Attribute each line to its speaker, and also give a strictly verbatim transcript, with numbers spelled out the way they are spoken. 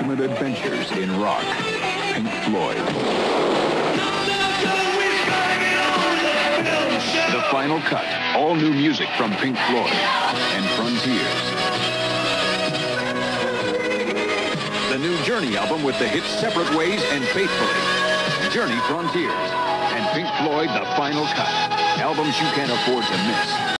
Speaker 1: ultimate adventures in rock. Pink Floyd. The Final Cut. All new music from Pink Floyd and Frontiers. The new Journey album with the hits Separate Ways and Faithfully. Journey Frontiers. And Pink Floyd, The Final Cut. Albums you can't afford to miss.